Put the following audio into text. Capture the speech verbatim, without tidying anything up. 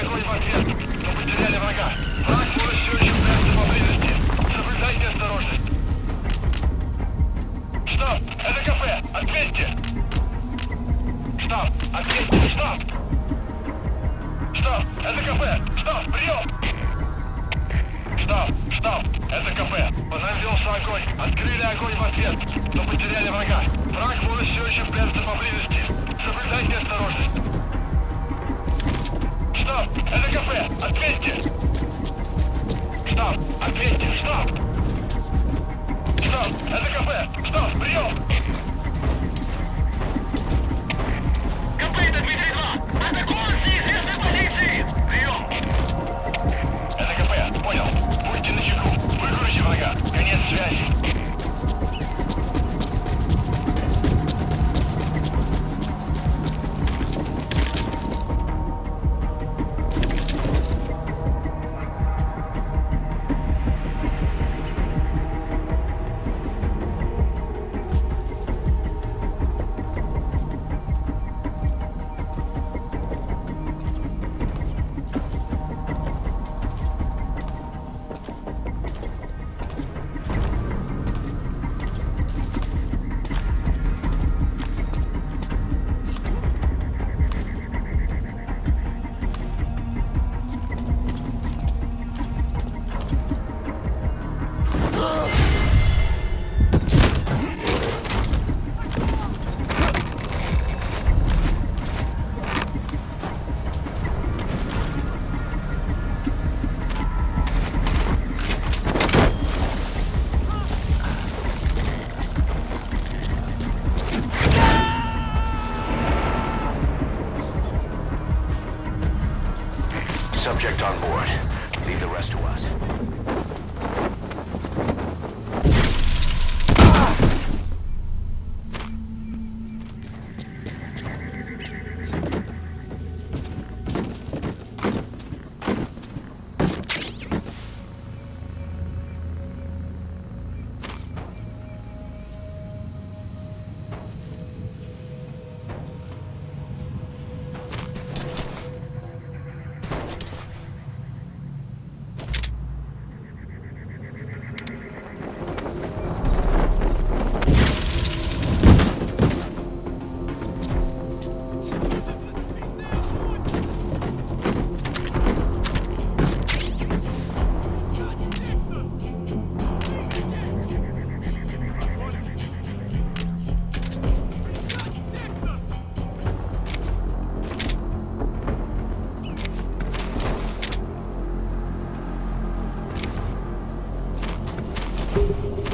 огонь в ответ. Мы потеряли врага. Враг может все еще прятаться поблизости. Соблюдайте осторожность. Штаб! Это кафе! Ответьте! Штаб! Ответьте! Штаб! Штаб! Это кафе! Штаб! Прием! Штаб! Штаб! Это кафе! По нам велся огонь! Открыли огонь в ответ! Но потеряли врага! Враг может все еще прятаться поблизости! Соблюдайте осторожность! Штаб! Это кафе! Ответьте! Штаб! Ответьте! Штаб! Штаб! Это кафе! Штаб! Прием! Кафе это Дмитрий два! Атакуем с неизвестной позиции! Прием! Это кафе! Понял! Будьте начеку! Выкройте врага! Конец связи! Subject on board. Leave the rest to us. You